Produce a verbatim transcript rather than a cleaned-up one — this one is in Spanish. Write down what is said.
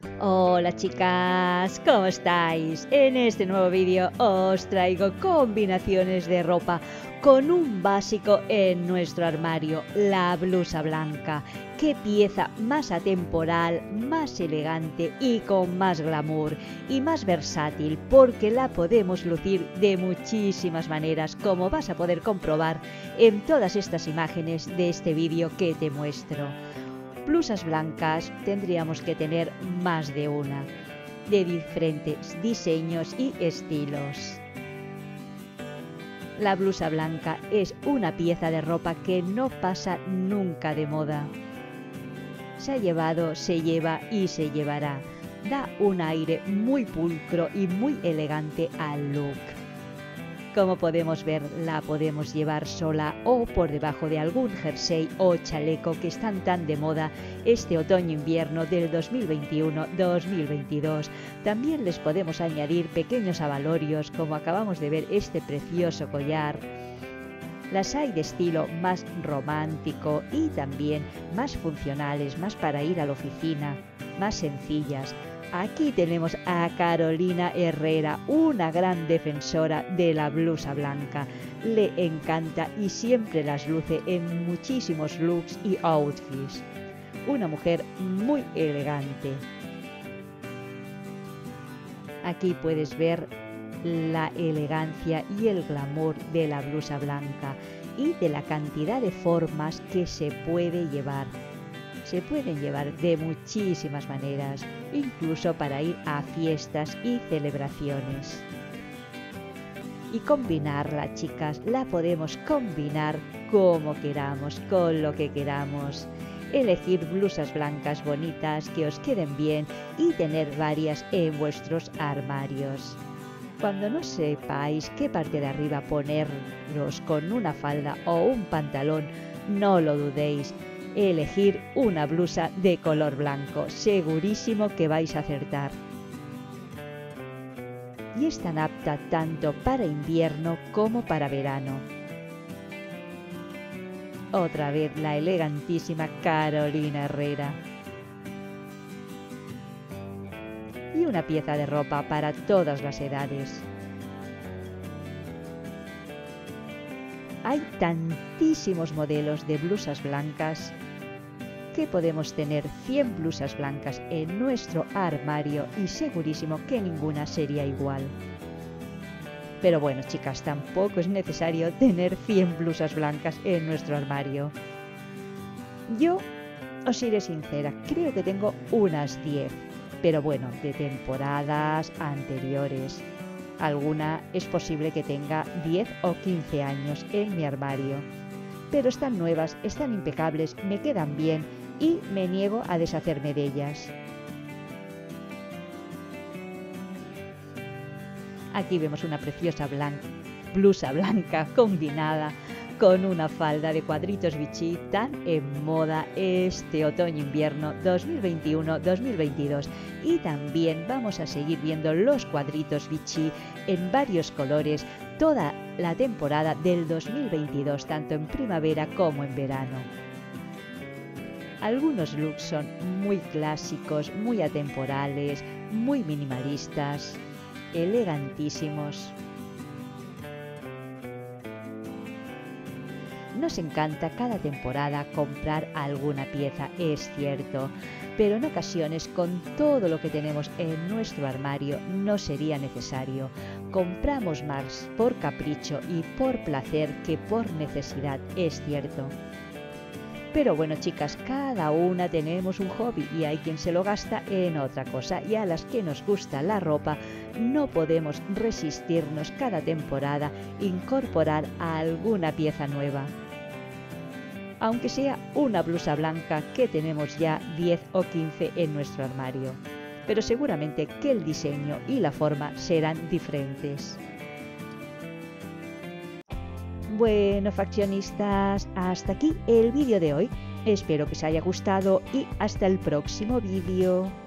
Hola chicas, ¿cómo estáis? En este nuevo vídeo os traigo combinaciones de ropa con un básico en nuestro armario, la blusa blanca. Qué pieza más atemporal, más elegante y con más glamour y más versátil, porque la podemos lucir de muchísimas maneras, como vas a poder comprobar en todas estas imágenes de este vídeo que te muestro. Blusas blancas tendríamos que tener más de una, de diferentes diseños y estilos. La blusa blanca es una pieza de ropa que no pasa nunca de moda. Se ha llevado, se lleva y se llevará. Da un aire muy pulcro y muy elegante al look. Como podemos ver, la podemos llevar sola o por debajo de algún jersey o chaleco que están tan de moda este otoño-invierno del dos mil veintiuno dos mil veintidós. También les podemos añadir pequeños abalorios, como acabamos de ver este precioso collar. Las hay de estilo más romántico y también más funcionales, más para ir a la oficina, más sencillas. Aquí tenemos a Carolina Herrera, una gran defensora de la blusa blanca. Le encanta y siempre las luce en muchísimos looks y outfits. Una mujer muy elegante. Aquí puedes ver la elegancia y el glamour de la blusa blanca y de la cantidad de formas que se puede llevar. Se pueden llevar de muchísimas maneras, incluso para ir a fiestas y celebraciones. Y combinarla, chicas, la podemos combinar como queramos, con lo que queramos. Elegir blusas blancas bonitas que os queden bien y tener varias en vuestros armarios. Cuando no sepáis qué parte de arriba poneros con una falda o un pantalón, no lo dudéis. Elegir una blusa de color blanco, segurísimo que vais a acertar. Y es tan apta tanto para invierno como para verano. Otra vez la elegantísima Carolina Herrera. Y una pieza de ropa para todas las edades. Hay tantísimos modelos de blusas blancas que podemos tener cien blusas blancas en nuestro armario y segurísimo que ninguna sería igual. Pero bueno, chicas, tampoco es necesario tener cien blusas blancas en nuestro armario. Yo os iré sincera, creo que tengo unas diez, pero bueno, de temporadas anteriores. Alguna es posible que tenga diez o quince años en mi armario, pero están nuevas, están impecables, me quedan bien y me niego a deshacerme de ellas. Aquí vemos una preciosa blanca, blusa blanca combinada con una falda de cuadritos Vichy tan en moda este otoño-invierno dos mil veintiuno dos mil veintidós. Y también vamos a seguir viendo los cuadritos Vichy en varios colores toda la temporada del dos mil veintidós, tanto en primavera como en verano. Algunos looks son muy clásicos, muy atemporales, muy minimalistas, elegantísimos. Nos encanta cada temporada comprar alguna pieza, es cierto, pero en ocasiones con todo lo que tenemos en nuestro armario no sería necesario. Compramos más por capricho y por placer que por necesidad, es cierto. Pero bueno, chicas, cada una tenemos un hobby y hay quien se lo gasta en otra cosa, y a las que nos gusta la ropa no podemos resistirnos cada temporada incorporar alguna pieza nueva. Aunque sea una blusa blanca que tenemos ya diez o quince en nuestro armario, pero seguramente que el diseño y la forma serán diferentes. Bueno, faccionistas, hasta aquí el vídeo de hoy. Espero que os haya gustado y hasta el próximo vídeo.